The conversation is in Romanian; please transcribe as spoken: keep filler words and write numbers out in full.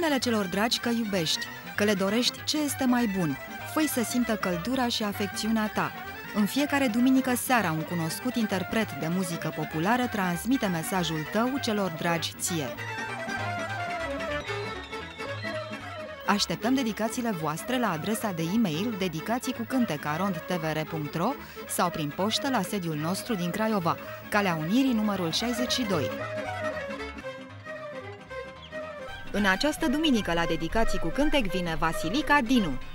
Spune-le celor dragi că iubești, că le dorești ce este mai bun. Fă-i să simtă căldura și afecțiunea ta. În fiecare duminică seara, un cunoscut interpret de muzică populară transmite mesajul tău celor dragi ție. Așteptăm dedicațiile voastre la adresa de e-mail dedicații cu cântec arond t v r punct r o sau prin poștă la sediul nostru din Craiova, Calea Unirii, numărul șaizeci și doi. În această duminică la dedicații cu cântec vine Vasilica Dinu.